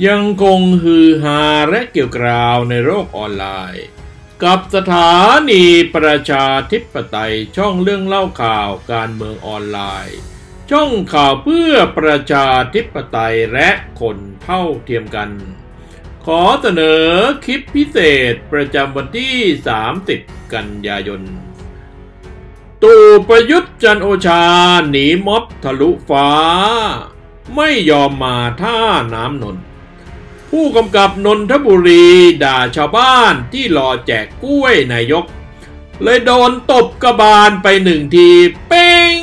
ยังคงฮือฮาและเกี่ยวกราวในโลกออนไลน์กับสถานีประชาธิปไตยช่องเรื่องเล่าข่าวการเมืองออนไลน์ช่องข่าวเพื่อประชาธิปไตยและคนเท่าเทียมกันขอเสนอคลิปพิเศษประจำวันที่30กันยายนตู่ประยุทธ์จันทร์โอชาหนีม็อบทะลุฟ้าไม่ยอมมาท่าน้ำนนท์ผู้กำกับนนทบุรีด่าชาวบ้านที่รอแจกกล้วยนายกเลยโดนตบกระบาลไป1 ทีเป้ง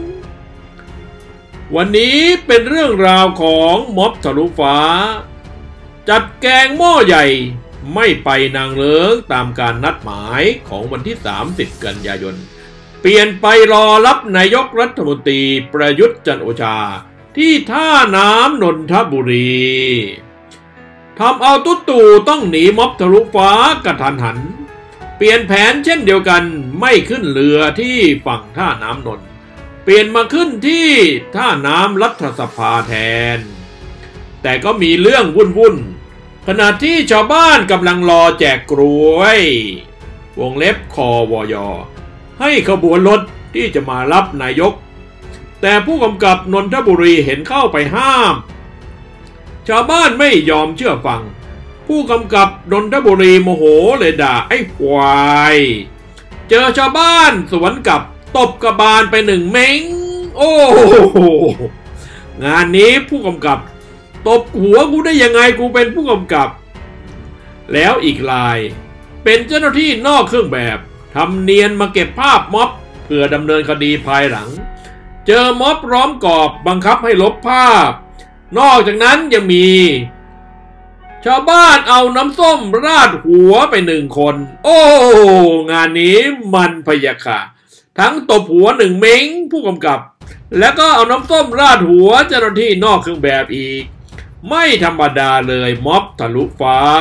วันนี้เป็นเรื่องราวของม็อบทะลุฟ้าจัดแกงหม้อใหญ่ไม่ไปนางเลิ้งตามการนัดหมายของวันที่30กันยายนเปลี่ยนไปรอรับนายกรัฐมนตรีประยุทธ์จันทร์โอชาที่ท่าน้ำนนทบุรีทำเอาตู่ต้องหนีม็อบทะลุฟ้ากระทันหันเปลี่ยนแผนเช่นเดียวกันไม่ขึ้นเรือที่ฝั่งท่าน้ำนนท์เปลี่ยนมาขึ้นที่ท่าน้ำรัฐสภาแทนแต่ก็มีเรื่องวุ่นขณะที่ชาวบ้านกำลังรอแจกกล้วยวงเล็บควยให้ขบวนรถที่จะมารับนายกแต่ผู้กำกับนนทบุรีเห็นเข้าไปห้ามชาวบ้านไม่ยอมเชื่อฟังผู้กำกับนนทบุรีโมโหเลยด่าไอ้ควายเจอชาวบ้านสวนกับตบกระบาลไป1 เม้งโอ้โหงานนี้ผู้กำกับตบหัวกูได้ยังไงกูเป็นผู้กำกับแล้วอีกรายเป็นเจ้าหน้าที่นอกเครื่องแบบทำเนียนมาเก็บภาพม็อบเพื่อดำเนินคดีภายหลังเจอม็อบล้อมกรอบบังคับให้ลบภาพนอกจากนั้นยังมีชาวบ้านเอาน้ำส้มราดหัวไป1 คนโอ้งานนี้มันพยาค่ะทั้งตบหัว1 เม้งผู้กำกับแล้วก็เอาน้ำส้มราดหัวเจ้าหน้าที่นอกเครื่องแบบอีกไม่ธรรมดาเลยม็อบทะลุฟ้า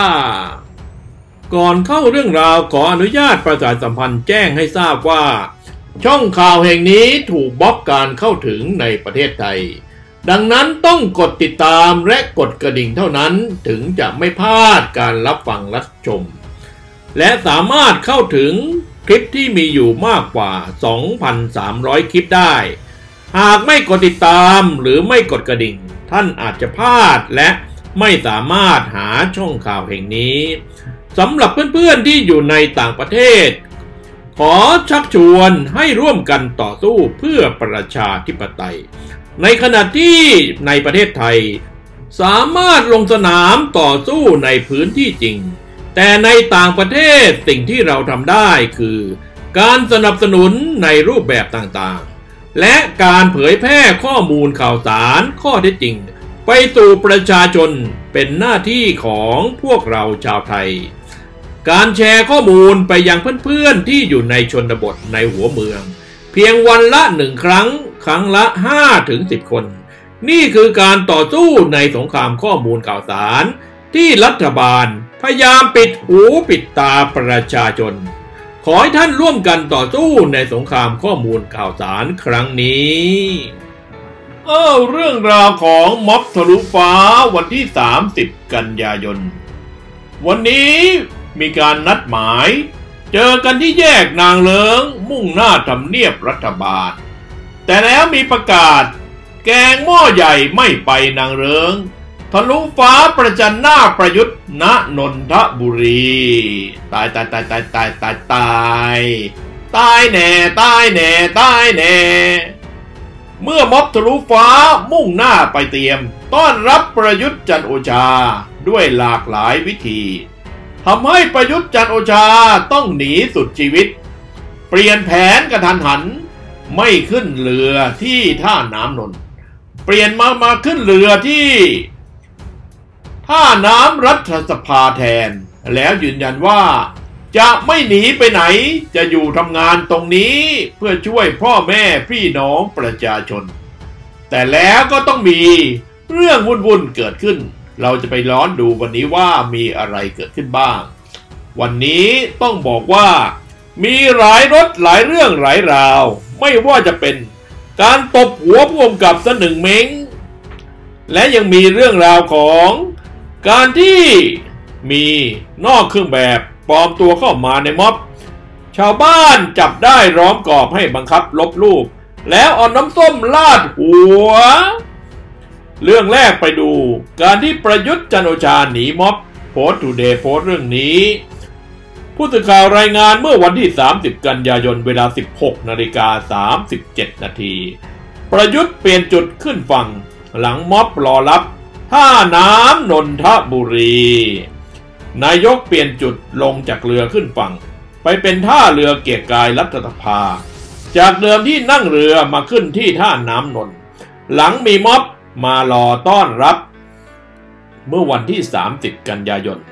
ก่อนเข้าเรื่องราวขออนุญาตประชาสัมพันธ์แจ้งให้ทราบว่าช่องข่าวแห่งนี้ถูกบล็อกการเข้าถึงในประเทศไทยดังนั้นต้องกดติดตามและกดกระดิ่งเท่านั้นถึงจะไม่พลาดการรับฟังรับชมและสามารถเข้าถึงคลิปที่มีอยู่มากกว่า 2,300 คลิปได้หากไม่กดติดตามหรือไม่กดกระดิ่งท่านอาจจะพลาดและไม่สามารถหาช่องข่าวแห่งนี้สำหรับเพื่อนๆที่อยู่ในต่างประเทศขอชักชวนให้ร่วมกันต่อสู้เพื่อประชาธิปไตยในขณะที่ในประเทศไทยสามารถลงสนามต่อสู้ในพื้นที่จริงแต่ในต่างประเทศสิ่งที่เราทำได้คือการสนับสนุนในรูปแบบต่างๆและการเผยแพร่ข้อมูลข่าวสารข้อเท็จจริงไปสู่ประชาชนเป็นหน้าที่ของพวกเราชาวไทยการแชร์ข้อมูลไปยังเพื่อนๆที่อยู่ในชนบทในหัวเมืองเพียงวันละ1 ครั้งครั้งละ5-10 คนนี่คือการต่อสู้ในสงครามข้อมูลข่าวสารที่รัฐบาลพยายามปิดหูปิดตาประชาชนขอให้ท่านร่วมกันต่อสู้ในสงครามข้อมูลข่าวสารครั้งนี้เรื่องราวของม็อบทะลุฟ้าวันที่30กันยายนวันนี้มีการนัดหมายเจอกันที่แยกนางเลิ้งมุ่งหน้าทำเนียบรัฐบาลแต่แล้วมีประกาศแกงหม้อใหญ่ไม่ไปนางเลิ้งทะลุฟ้าประจันหน้าประยุทธ์ณนนทบุรีตายแน่ตายแน่เมื่อม็อบทะลุฟ้ามุ่งหน้าไปเตรียมต้อนรับประยุทธ์จันทร์โอชาด้วยหลากหลายวิธีทำให้ประยุทธ์จันทร์โอชาต้องหนีสุดชีวิตเปลี่ยนแผนกระทันหันไม่ขึ้นเรือที่ท่าน้ำนนท์เปลี่ยนมาขึ้นเรือที่ท่าน้ำรัฐสภาแทนแล้วยืนยันว่าจะไม่หนีไปไหนจะอยู่ทำงานตรงนี้เพื่อช่วยพ่อแม่พี่น้องประชาชนแต่แล้วก็ต้องมีเรื่องวุ่นๆเกิดขึ้นเราจะไปย้อนดูวันนี้ว่ามีอะไรเกิดขึ้นบ้างวันนี้ต้องบอกว่ามีหลายรถหลายเรื่องหลายราวไม่ว่าจะเป็นการตบหัวผู้กำกับซะ1 เม้งและยังมีเรื่องราวของการที่มีนอกเครื่องแบบปลอมตัวเข้ามาในม็อบชาวบ้านจับได้ร้อมกรอบให้บังคับลบรูปแล้วเอาน้ำส้มลาดหัวเรื่องแรกไปดูการที่ประยุทธ์จันทร์โอชาหนีม็อบโพสต์ทูเดย์โพสต์เรื่องนี้ผู้สื่อข่าวรายงานเมื่อวันที่30กันยายนเวลา 16:37 นาทีประยุทธ์เปลี่ยนจุดขึ้นฝั่งหลังม็อบรอรับท่าน้ำนนทบุรีนายกเปลี่ยนจุดลงจากเรือขึ้นฝั่งไปเป็นท่าเรือเกียรติกายรัฐสภาจากเดิมที่นั่งเรือมาขึ้นที่ท่าน้ำนนท์หลังมีม็อบมารอต้อนรับเมื่อวันที่30กันยายน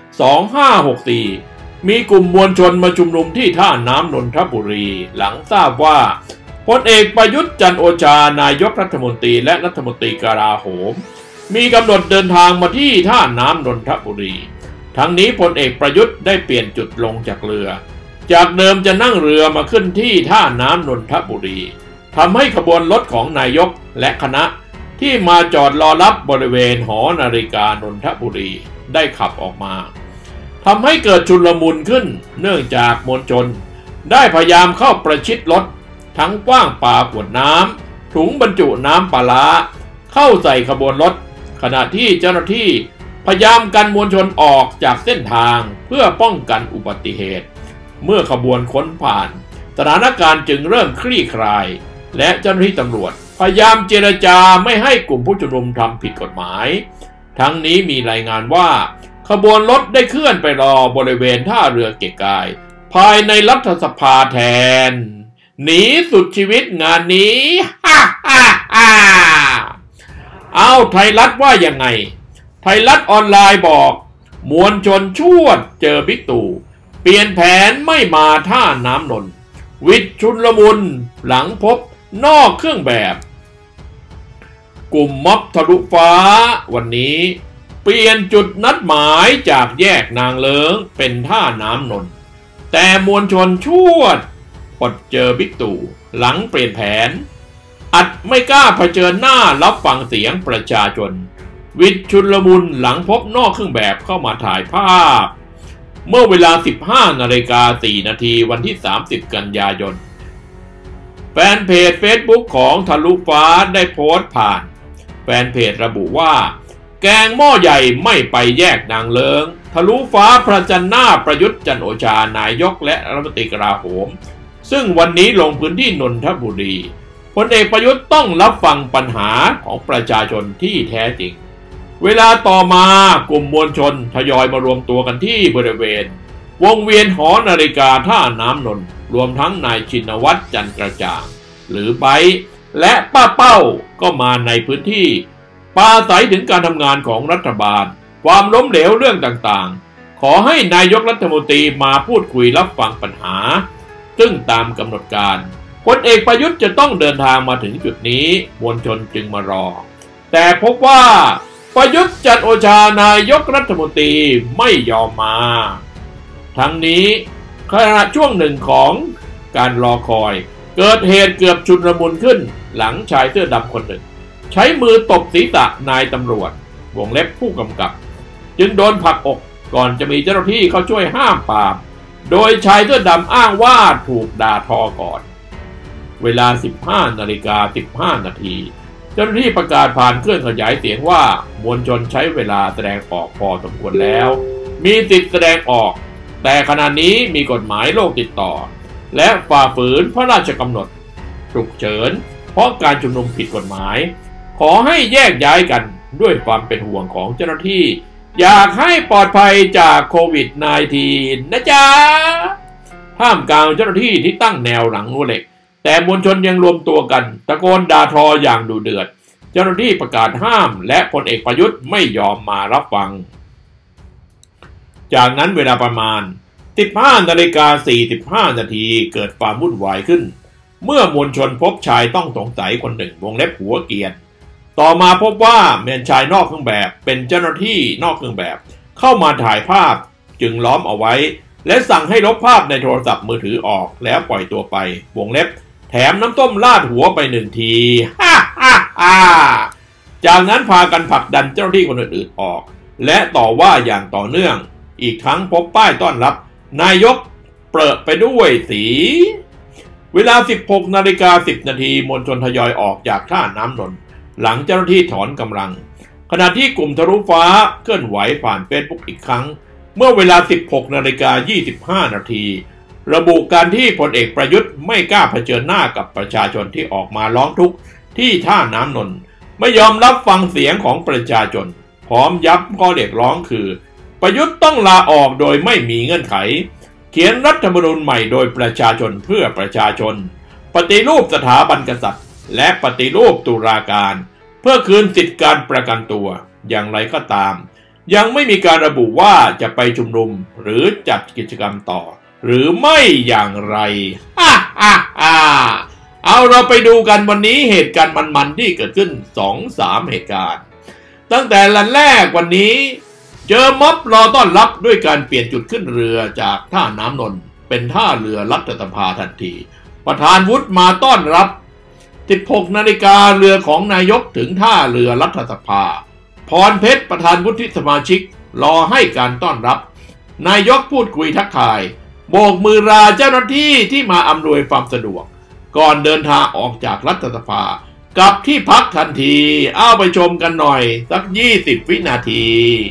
2564มีกลุ่มมวลชนมาชุมนุมที่ท่าน้ำนนทบุรีหลังทราบว่าพลเอกประยุทธ์จันทร์โอชานายกรัฐมนตรีและรัฐมนตรีกลาโหมมีกำหนดเดินทางมาที่ท่าน้ำนนทบุรีทั้งนี้พลเอกประยุทธ์ได้เปลี่ยนจุดลงจากเรือจากเดิมจะนั่งเรือมาขึ้นที่ท่าน้ำนนทบุรีทำให้ขบวนรถของนายกและคณะที่มาจอดรอรับบริเวณหอนาฬิกานนทบุรีได้ขับออกมาทำให้เกิดชุลมุนขึ้นเนื่องจากมวลชนได้พยายามเข้าประชิดรถทั้งกว้างปาขวดน้ำถุงบรรจุน้ำปลาร้าเข้าใส่ขบวนรถขณะที่เจ้าหน้าที่พยายามกันมวลชนออกจากเส้นทางเพื่อป้องกันอุบัติเหตุเมื่อขบวนค้นผ่านสถานการณ์จึงเริ่มคลี่คลายและเจ้าหน้าที่ตำรวจพยายามเจรจาไม่ให้กลุ่มผู้ชุมนุมทำผิดกฎหมายทั้งนี้มีรายงานว่าขบวนรถได้เคลื่อนไปรอบริเวณท่าเรือเกียรติกายภายในรัฐสภาแทนหนีสุดชีวิตงานนี้ฮ่าฮ่าฮ่าเอาไทยรัฐว่ายังไงไทยรัฐออนไลน์บอกมวลชนชวดเจอบิ๊กตู่เปลี่ยนแผนไม่มาท่าน้ำนนท์วิทย์ชุลมุนหลังพบนอกเครื่องแบบกลุ่มม็อบทะลุฟ้าวันนี้เปลี่ยนจุดนัดหมายจากแยกนางเลิ้งเป็นท่าน้ำนนท์แต่มวลชนชวดอดเจอบิ๊กตู่หลังเปลี่ยนแผนอัดไม่กล้าเผชิญหน้ารับฟังเสียงประชาชนวิทย์ชุลมุนหลังพบนอกเครื่องแบบเข้ามาถ่ายภาพเมื่อเวลา 15:04 นาทีวันที่30กันยายนแฟนเพจ Facebook ของทะลุฟ้าได้โพสต์ผ่านแฟนเพจระบุว่าแกงหม้อใหญ่ไม่ไปแยกนางเลิงทะลุฟ้าประจันหน้าประยุทธ์จันทร์โอชานายกและรัฐมนตรีกลาโหมซึ่งวันนี้ลงพื้นที่นนทบุรีพลเอกประยุทธ์ต้องรับฟังปัญหาของประชาชนที่แท้จริงเวลาต่อมากลุ่มมวลชนทยอยมารวมตัวกันที่บริเวณวงเวียนหอนาฬิกาท่าน้ำนนท์รวมทั้งนายชินวัตรจันทร์กระจ่างหรือไบร์ทและป้าเป้าก็มาในพื้นที่ปราศัยถึงการทำงานของรัฐบาลความล้มเหลวเรื่องต่างๆขอให้นายกรัฐมนตรีมาพูดคุยรับฟังปัญหาซึ่งตามกำหนดการพลเอกประยุทธ์จะต้องเดินทางมาถึงจุดนี้มวลชนจึงมารอแต่พบว่าประยุทธ์จันทร์โอชานายกรัฐมนตรีไม่ยอมมาทั้งนี้ขณะช่วงหนึ่งของการรอคอยเกิดเหตุเกือบชุลมุนขึ้นหลังชายเสื้อดำคนหนึ่งใช้มือตบศีรษะนายตำรวจวงเล็บผู้กำกับจึงโดนผลักอกก่อนจะมีเจ้าหน้าที่เข้าช่วยห้ามปรามโดยชายเสื้อดำอ้างว่าถูกด่าทอก่อนเวลา 15:15 นาทีเจ้าหน้าที่ประกาศผ่านเครื่องขยายเสียงว่ามวลชนใช้เวลาแสดงออกพอสมควรแล้วมีสิทธิแสดงออกแต่ขณะนี้มีกฎหมายโรคติดต่อและฝ่าฝืนพระราชกำหนดฉุกเฉินเพราะการชุมนุมผิดกฎหมายขอให้แยกย้ายกันด้วยความเป็นห่วงของเจ้าหน้าที่อยากให้ปลอดภัยจากโควิด -19 นะจ๊ะท่ามกลางเจ้าหน้าที่ที่ตั้งแนวหลังรั้วเหล็กแต่มวลชนยังรวมตัวกันตะโกนด่าทออย่างดุเดือดเจ้าหน้าที่ประกาศห้ามและพลเอกประยุทธ์ไม่ยอมมารับฟังจากนั้นเวลาประมาณ 15:45 นาทีเกิดความวุ่นวายขึ้นเมื่อมวลชนพบชายต้องสงสัยคนหนึ่งวงเล็บหัวเกรียนต่อมาพบว่าเป็นชายนอกเครื่องแบบเป็นเจ้าหน้าที่นอกเครื่องแบบเข้ามาถ่ายภาพจึงล้อมเอาไว้และสั่งให้ลบภาพในโทรศัพท์มือถือออกแล้วปล่อยตัวไปวงเล็บแถมน้ำต้มลาดหัวไป1 ทีฮ่าฮ่าฮ่าจากนั้นพากันผลักดันเจ้าหน้าที่คนอื่นๆออกและต่อว่าอย่างต่อเนื่องอีกทั้งพบป้ายต้อนรับนายกเปรอะไปด้วยสีเวลา 16:10 นาทีมวลชนทยอยออกจากท่าน้ำนนท์หลังเจ้าหน้าที่ถอนกำลังขณะที่กลุ่มทะลุฟ้าเคลื่อนไหวผ่านเฟซบุ๊กอีกครั้งเมื่อเวลา 16:25 นาทีระบุการที่พลเอกประยุทธ์ไม่กล้าเผชิญหน้ากับประชาชนที่ออกมาร้องทุกข์ที่ท่าน้ำนนท์ไม่ยอมรับฟังเสียงของประชาชนพร้อมย้ำข้อเรียกร้องคือประยุทธ์ต้องลาออกโดยไม่มีเงื่อนไขเขียนรัฐธรรมนูญใหม่โดยประชาชนเพื่อประชาชนปฏิรูปสถาบันกษัตริย์และปฏิรูปตุลาการเพื่อคืนสิทธิการประกันตัวอย่างไรก็ตามยังไม่มีการระบุว่าจะไปชุมนุมหรือจัดกิจกรรมต่อหรือไม่อย่างไรเอาเราไปดูกันวันนี้เหตุการณ์มันๆที่เกิดขึ้น 2-3 เหตุการณ์ตั้งแต่วันแรกวันนี้เจอม็อบรอต้อนรับด้วยการเปลี่ยนจุดขึ้นเรือจากท่าน้ำนนท์เป็นท่าเรือรัฐสภาทันทีประธานวุฒิมาต้อนรับ 16 นาฬิกาเรือของนายกถึงท่าเรือรัฐสภาพรเพชรประธานวุฒิสมาชิกรอให้การต้อนรับนายกพูดคุยทักทายโบกมือลาเจ้าหน้าที่ที่มาอำนวยความสะดวกก่อนเดินทางออกจากรัฐสภากลับที่พักทันทีเอาไปชมกันหน่อยสัก20 วินาที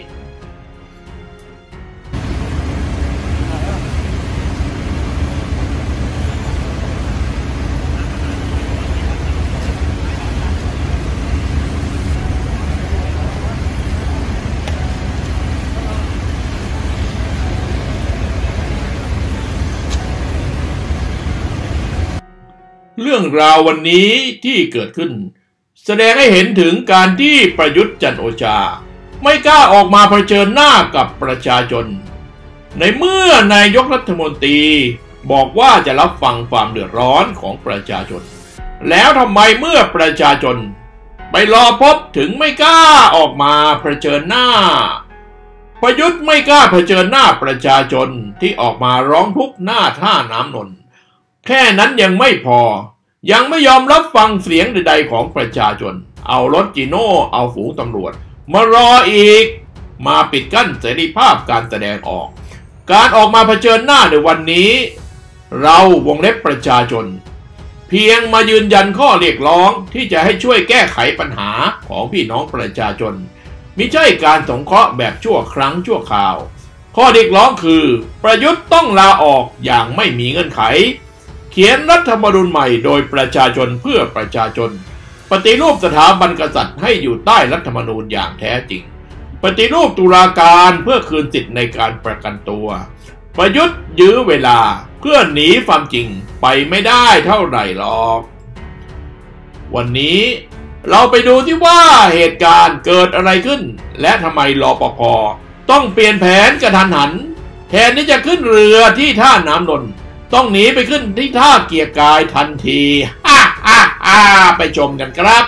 เรื่องราววันนี้ที่เกิดขึ้นแสดงให้เห็นถึงการที่ประยุทธ์จันทร์โอชาไม่กล้าออกมาเผชิญหน้ากับประชาชนในเมื่อนายกรัฐมนตรีบอกว่าจะรับฟังความเดือดร้อนของประชาชนแล้วทำไมเมื่อประชาชนไปรอพบถึงไม่กล้าออกมาเผชิญหน้าประยุทธ์ไม่กล้าเผชิญหน้าประชาชนที่ออกมาร้องทุกข์หน้าท่าน้ำนนท์แค่นั้นยังไม่พอยังไม่ยอมรับฟังเสียงใดๆของประชาชนเอารถจีโน่เอาฝูงตำรวจมารออีกมาปิดกั้นเสรีภาพการแสดงออกการออกมาเผชิญหน้าในวันนี้เราวงเล็บประชาชนเพียงมายืนยันข้อเรียกร้องที่จะให้ช่วยแก้ไขปัญหาของพี่น้องประชาชนมิใช่การสงเคราะห์แบบชั่วครั้งชั่วคราวข้อเรียกร้องคือประยุทธ์ต้องลาออกอย่างไม่มีเงื่อนไขเขียนรัฐธรรมนูญใหม่โดยประชาชนเพื่อประชาชนปฏิรูปสถาบันกษัตริย์ให้อยู่ใต้รัฐธรรมนูญอย่างแท้จริงปฏิรูปตุลาการเพื่อคืนสิทธิในการประกันตัวประยุทธ์ยื้อเวลาเพื่อหนีความจริงไปไม่ได้เท่าไหร่หรอกวันนี้เราไปดูที่ว่าเหตุการณ์เกิดอะไรขึ้นและทำไมรปภ.ต้องเปลี่ยนแผนกระทันหันแทนที่จะขึ้นเรือที่ท่าน้ำนนท์ต้องหนีไปขึ้นที่ท่าเกียรติกายทันทีไปชมกันครับ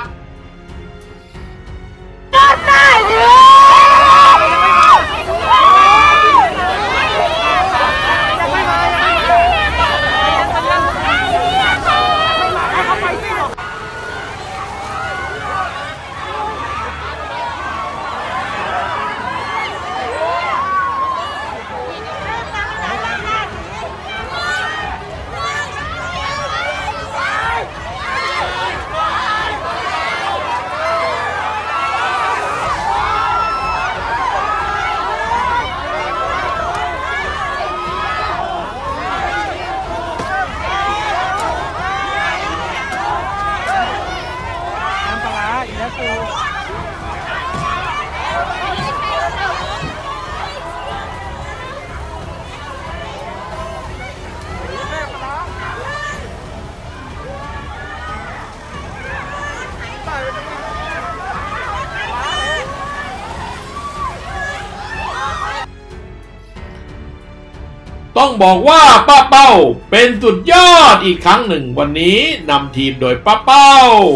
ต้องบอกว่าป้าเป้าเป็นสุดยอดอีกครั้งหนึ่งวันนี้นำทีมโดยป้าเป้า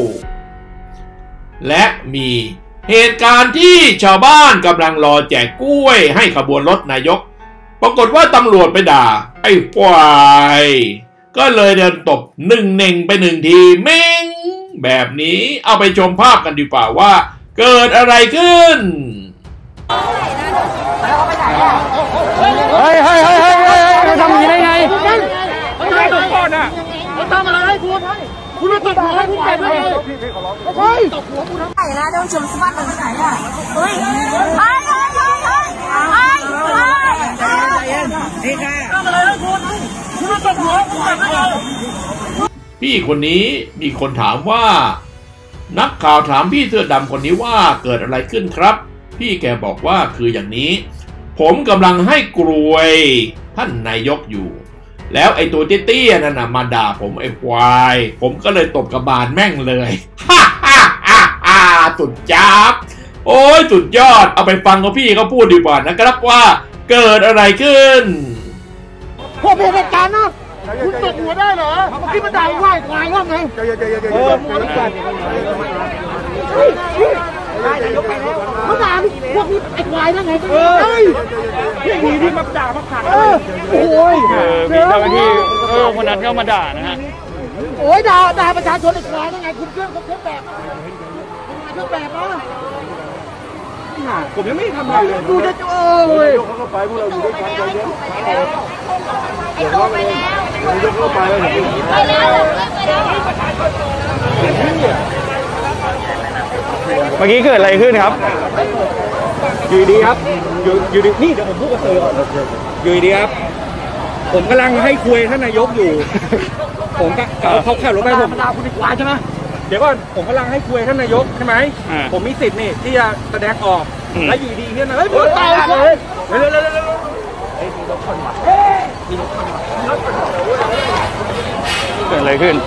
และมีเหตุการณ์ที่ชาวบ้านกำลังรอแจกกล้วยให้ขบวนรถนายกปรากฏว่าตำรวจไปด่าไอ้ควายก็เลยเดินตบ1 เน่งไป1 ทีเม้งแบบนี้เอาไปชมภาพกันดีกว่าว่าเกิดอะไรขึ้นคุณตบหัวคุณไปไหมใช่ตบหัวคุณทั้งไหนนะเดี๋ยวชมสวัสดิ์ตรงไหนอ่ะเฮ้ยไปพี่คนนี้มีคนถามว่านักข่าวถามพี่เสื้อดำคนนี้ว่าเกิดอะไรขึ้นครับพี่แกบอกว่าคืออย่างนี้ผมกำลังให้กรวยท่านนายกอยู่แล้วไอ้ตัวเตี้ยๆนั่นน่ะมาด่าผมไอ้ควายผมก็เลยตบกระบาลแม่งเลยฮ่าฮ่าฮ่าฮ่าสุดจับโอ้ยสุดยอดเอาไปฟังกับพี่เขาพูดดีกว่านะครับว่าเกิดอะไรขึ้นพวกเหตุการณ์นะคุณตบหัวได้เหรอเมื่อกี้มันด่าว่าควายว่าไงเขาด่าพวกนี้ไอ้ควายนั่นไงเฮ้ยพี่ที่มาด่ามาขัดโอ้ยมีเจ้าหน้าที่คนนั้นเข้ามาด่านะฮะโอ้ยด่าประชาชนไอ้ควายนั่นไงคุณเครื่องแบบนะผมยังไม่ทำอะไรเลยดูจะโอ้ยเขาก็ไปพวกเราอยู่ด้วยกันใจเย็นไอ้โตไปแล้วยกเข้าไปแล้วเมื่อกี้เกิดอะไรขึ้นครับอยู่ดีครับอยู่ดีนี่เดี๋ยวผมพูดกับสื่อก่อนอยู่ดีครับผมกำลังให้คุยท่านนายกอยู่ผมก็เขาขับรถไปผมด่าคุณไอ้ควายใช่ไหมเดี๋ยวก่อนผมกำลังให้คุยท่านนายกใช่ไหมผมมีสิทธิ์นี่ที่จะแสดงออกแล้วอยู่ดีเนี่ยนะเฮ้ยผมตายเลยเร็วเกิดอะไรขึ้น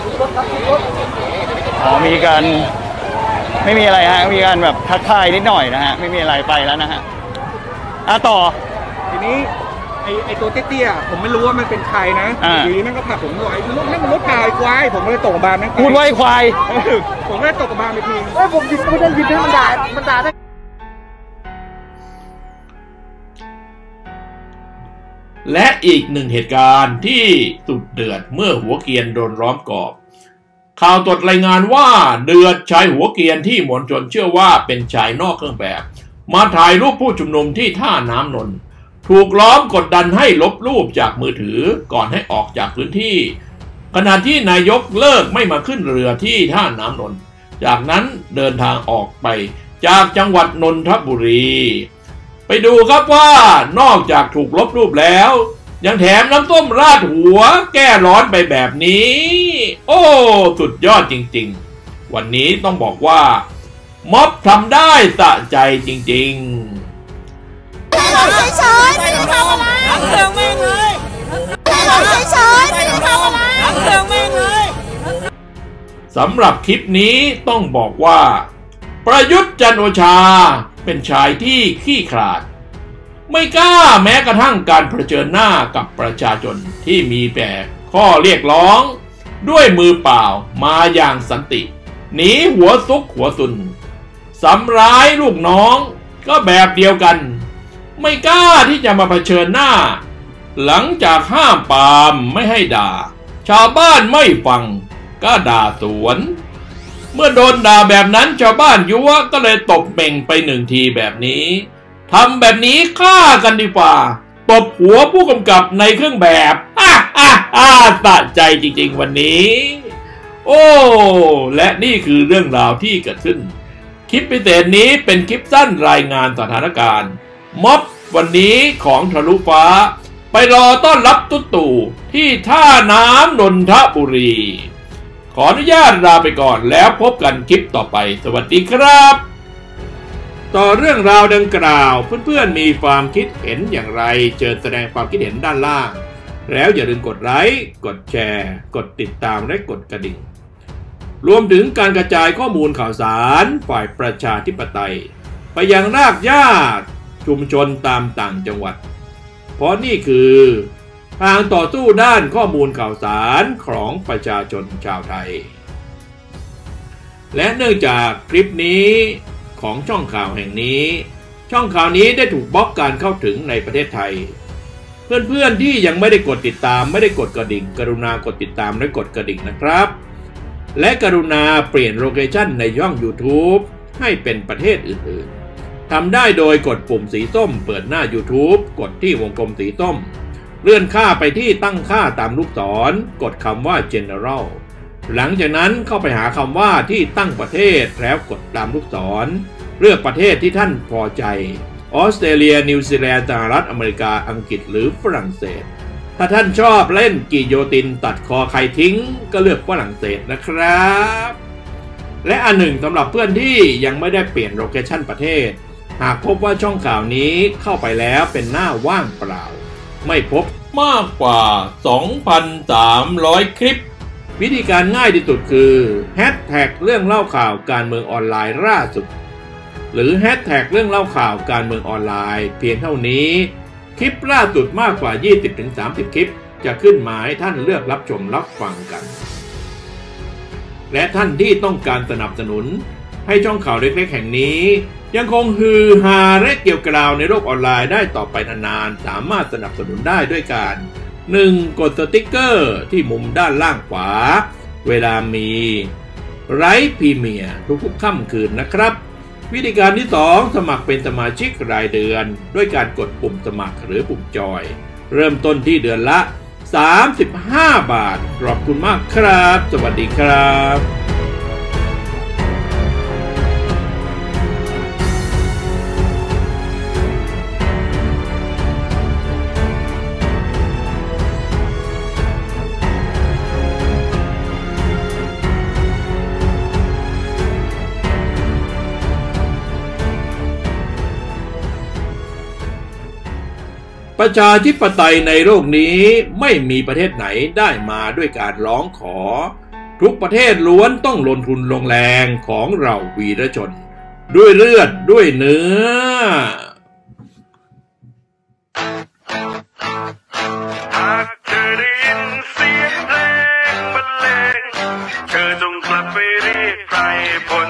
มีการไม่มีอะไรฮะมีการแบบทักทายนิดหน่อยนะฮะไม่มีอะไรไปแล้วนะฮะต่อทีนี้ไอตัวเตี้ยๆผมไม่รู้ว่ามันเป็นใครนะอยู่ดีนั่นก็ผลักผมหน่อยนั่นมันรถตายควายผมก็เลยตกกระบาลนั่นพูดว่าควายผมก็เลยตกกระบาลไปทีผมยิงไม่ได้ยิงมันด่าได้และอีกหนึ่งเหตุการณ์ที่สุดเดือดเมื่อหัวเกรียนโดนล้อมกรอบข่าวตรวจรายงานว่าเดือดชายหัวเกรียนที่มวลชนเชื่อว่าเป็นชายนอกเครื่องแบบมาถ่ายรูปผู้ชุมนุมที่ท่าน้ำนนท์ถูกล้อมกดดันให้ลบรูปจากมือถือก่อนให้ออกจากพื้นที่ขณะที่นายกเลิกไม่มาขึ้นเรือที่ท่าน้ำนนท์จากนั้นเดินทางออกไปจากจังหวัดนนทบุรีไปดูครับว่านอกจากถูกลบรูปแล้วยังแถมน้ำส้มราดหัวแก้ร้อนไปแบบนี้โอ้สุดยอดจริงๆวันนี้ต้องบอกว่าม็อบทำได้สะใจจริงๆเฉยๆไม่ได้ทำอะไรเครื่องแม่งเลยเฉยๆไม่ได้ทำอะไรเครื่องแม่งเลยสำหรับคลิปนี้ต้องบอกว่าประยุทธ์จันทร์โอชาเป็นชายที่ขี้ขลาดไม่กล้าแม้กระทั่งการเผชิญหน้ากับประชาชนที่มีแต่ข้อเรียกร้องด้วยมือเปล่ามาอย่างสันติหนีหัวซุกหัวซุนสำร้ายลูกน้องก็แบบเดียวกันไม่กล้าที่จะมาเผชิญหน้าหลังจากห้ามปามไม่ให้ด่าชาวบ้านไม่ฟังก็ด่าสวนเมื่อโดนด่าแบบนั้นชาวบ้านยั่วก็เลยตบเบ่งไปหนึ่งทีแบบนี้ทำแบบนี้ฆ่ากันดีกว่าตบหัวผู้กำกับในเครื่องแบบสะใจจริงๆวันนี้โอ้และนี่คือเรื่องราวที่เกิดขึ้นคลิปพิเศษนี้เป็นคลิปสั้นรายงานสถานการณ์ม็อบวันนี้ของทะลุฟ้าไปรอต้อนรับตุ๊ตู่ที่ท่าน้ำนนทบุรีขออนุญาตลาไปก่อนแล้วพบกันคลิปต่อไปสวัสดีครับต่อเรื่องราวดังกล่าวเพื่อนๆมีความคิดเห็นอย่างไรเชิญแสดงความคิดเห็นด้านล่างแล้วอย่าลืมกดไลค์กดแชร์กดติดตามและกดกระดิ่งรวมถึงการกระจายข้อมูลข่าวสารฝ่ายประชาธิปไตยไปยังรากหญ้าชุมชนตามต่างจังหวัดเพราะนี่คือทางต่อสู้ด้านข้อมูลข่าวสารของประชาชนชาวไทยและเนื่องจากคลิปนี้ของช่องข่าวแห่งนี้ช่องข่าวนี้ได้ถูกบล็อกการเข้าถึงในประเทศไทยเพื่อนๆที่ยังไม่ได้กดติดตามไม่ได้กดกระดิ่งกรุณากดติดตามและกดกระดิ่งนะครับและกรุณาเปลี่ยนโลเคชั่นในช่อง YouTube ให้เป็นประเทศอื่นๆทำได้โดยกดปุ่มสีส้มเปิดหน้า YouTube กดที่วงกลมสีส้มเลื่อนค่าไปที่ตั้งค่าตามลูกศรกดคำว่า General หลังจากนั้นเข้าไปหาคำว่าที่ตั้งประเทศแล้วกดตามลูกศรเลือกประเทศที่ท่านพอใจออสเตรเลียนิวซีแลนด์สหรัฐอเมริกาอังกฤษหรือฝรั่งเศสถ้าท่านชอบเล่นกิโยตินตัดคอใครทิ้งก็เลือกฝรั่งเศสนะครับและอันหนึ่งสำหรับเพื่อนที่ยังไม่ได้เปลี่ยนโลเคชั่นประเทศหากพบว่าช่องข่าวนี้เข้าไปแล้วเป็นหน้าว่างเปล่าไม่พบมากกว่า 2,300 คลิปวิธีการง่ายที่สุดคือแฮชแท็กเรื่องเล่าข่าวการเมืองออนไลน์ล่าสุดหรือแฮชแท็กเรื่องเล่าข่าวการเมืองออนไลน์เพียงเท่านี้คลิปล่าสุดมากกว่า 20-30 คลิปจะขึ้นมาให้ท่านเลือกรับชมรับฟังกันและท่านที่ต้องการสนับสนุนให้ช่องข่าวเล็กๆแห่งนี้ยังคงฮือฮาและเกี่ยวกราวในโลกออนไลน์ได้ต่อไปนานๆสามารถสนับสนุนได้ด้วยการ 1. กดสติกเกอร์ที่มุมด้านล่างขวาเวลามีไลฟ์พรีเมียร์ทุกๆค่ำคืนนะครับวิธีการที่ 2 สมัครเป็นสมาชิกรายเดือนด้วยการกดปุ่มสมัครหรือปุ่มจอยเริ่มต้นที่เดือนละ35 บาทขอบคุณมากครับสวัสดีครับประชาธิปไตยในโลกนี้ไม่มีประเทศไหนได้มาด้วยการร้องขอทุกประเทศล้วนต้องลงทุนลงแรงของเราวีรชนด้วยเลือดด้วยเนื้อหากเธอได้ยินเสียงเพลงบรรเลงเธอต้องกลับไปเรียกไพรพล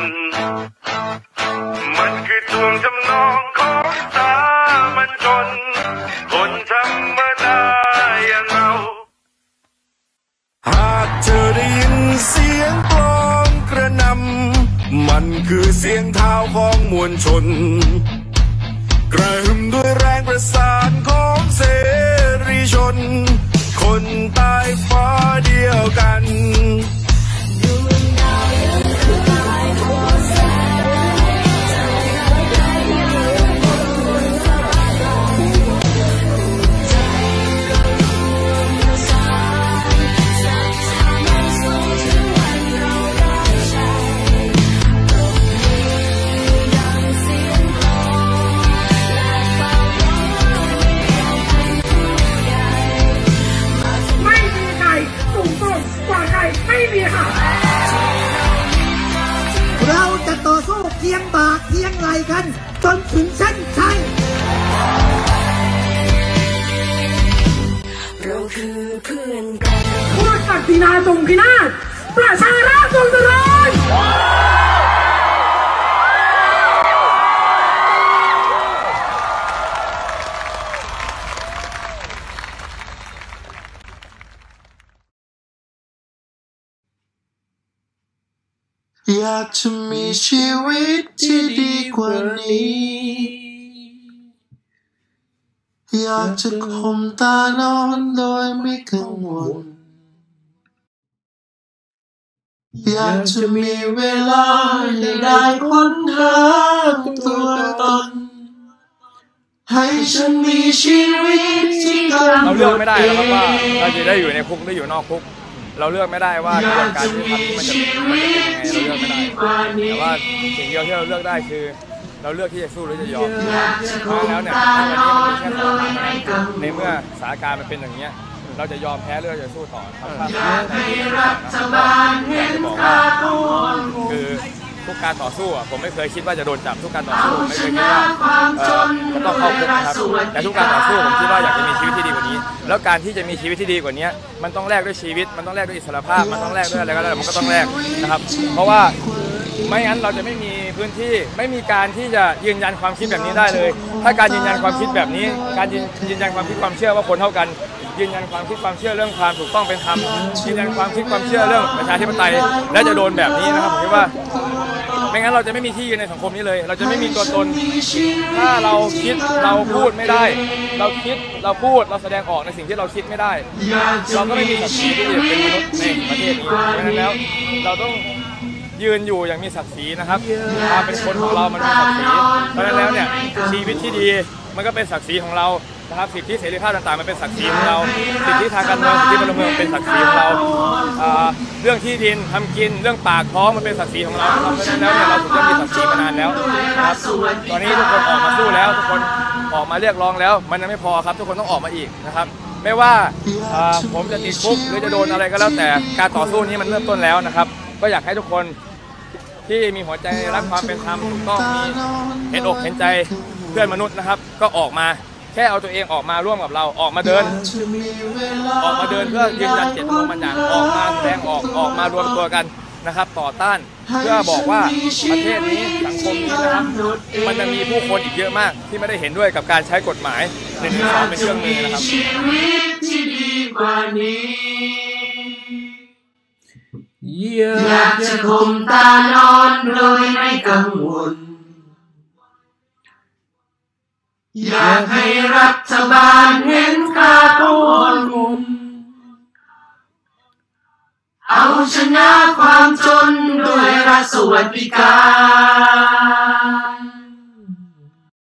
มันคือทวงทำนองของสามัญชนคนธรรมดาอย่างเราหากเธอได้ยินเสียงกลองกระหน่ำมันคือเสียงเท้าของมวลชนกระหึ่มด้วยแรงประสานของเสรีชนคนใต้ฟ้าเดียวกันเราจะต่อสู้เคียงบ่าเคียงไหลกันจนถึงเส้นชัยเราคือเพื่อนกันพวกศักดินาทรงพินาศประชาราษฎร์ทรงเจริญอยากจะมีชีวิตที่ดีกว่านี้อยากจะข่มตานอนโดยไม่กังวลอยากจะมีเวลาให้ได้ค้นหาตัวตนให้ฉันมีชีวิตที่เราเลือกไม่ได้นะครับว่าเราจะได้อยู่ในคุกหรืออยู่นอกคุกเราเลือกไม่ได้ว่ากระบวนการยุติธรรมมันจะเป็นยังไงเราเลือกไม่ได้แต่ว่าสิ่งเดียวที่เราเลือกได้คือเราเลือกที่จะสู้หรือจะยอมเพราะแล้วเนี่ยวันนี้มันมีแค่สองทางในเมื่อสถานการณ์มันเป็นอย่างนี้เราจะยอมแพ้หรือเราจะสู้ต่อครับคือทุกการต่อสู้ผมไม่เคยคิดว่าจะโดนจับทุกการต่อสู้ไม่เคยคิดว่าต้องเข้าคุกนะครับแต่ทุกการต่อสู้ผมคิดว่าอยากจะมีชีวิตที่ดีกว่านี้แล้วการที่จะมีชีวิตที่ดีกว่านี้มันต้องแลกด้วยชีวิตมันต้องแลกด้วยอิสรภาพมันต้องแลกด้วยอะไรก็แล้วมันก็ต้องแลกนะครับเพราะว่าไม่งั้นเราจะไม่มีพื้นที่ไม่มีการที่จะยืนยันความคิดแบบนี้ได้เลยถ้าการยืนยันความคิดแบบนี้การยืนยันความคิดความเชื่อว่าคนเท่ากันยืนยันความคิดความเชื่อเรื่องความถูกต้องเป็นธรรมยืนยันความคิดความเชื่อเรื่องประชาธิปไตยและจะโดนแบบนี้นะครับผมคิดว่าไม่งั้นเราจะไม่มีที่ยืนในสังคมนี้เลยเราจะไม่มีตัวตนถ้าเราคิดเราพูดไม่ได้เราคิดเราพูดเราแสดงออกในสิ่งที่เราคิดไม่ได้เราก็ไม่มีศักดิ์ศรีที่จะเป็นมนุษย์ในประเทศนี้เพราะฉะนั้นแล้วเราต้องยืนอยู่อย่างมีศักดิ์ศรีนะครับความเป็นคนของเรามันมีศักดิ์ศรีเพราะฉะนั้นแล้วเนี่ยชีวิตที่ดีมันก็เป็นศักดิ์ศรีของเรานะครับสิทธิเสรีภาพต่างๆมันเป็นศักดิ์ศรีของเราสิทธิทางการเมืองสิทธิพลเมืองเป็นศักดิ์ศรีของเราเรื่องที่ดินทำกินเรื่องปากท้องมันเป็นศักดิ์ศรีของเราเพราะฉะนั้นแล้วเนี่ยเราถึงจะมีศักดิ์ศรีมานานแล้วนะครับตอนนี้ทุกคนออกมาสู้แล้วทุกคนออกมาเรียกร้องแล้วมันยังไม่พอครับทุกคนต้องออกมาอีกนะครับไม่ว่าผมจะติดคุกหรือจะโดนอะไรก็แล้วแต่การต่อสู้นี้มันเริ่มต้นแล้วนะครับก็อยากให้ทุกคนที่มีหัวใจรักความเป็นธรรมถูกต้องมีเห็นอกเห็นใจเพื่อนมนุษย์นะครับก็ออกมาแค่เอาตัวเองออกมาร่วมกับเราออกมาเดินเพื่อยืนยันเจตจำนงบางอย่างออกมาแสดงออกมารวมตัวกันนะครับต่อต้านเพื่อบอกว่าประเทศนี้สังคมนี้นะครับมันจะมีผู้คนอีกเยอะมากที่ไม่ได้เห็นด้วยกับการใช้กฎหมาย112เป็นเครื่องมือนะครับชีวิตที่ดีกว่านี้อยากจะข่มตานอนโดยไม่กังวลอยากให้รัฐบาลเห็นค่าของคนเอาชนะความจนด้วยรัฐสวัสดิการ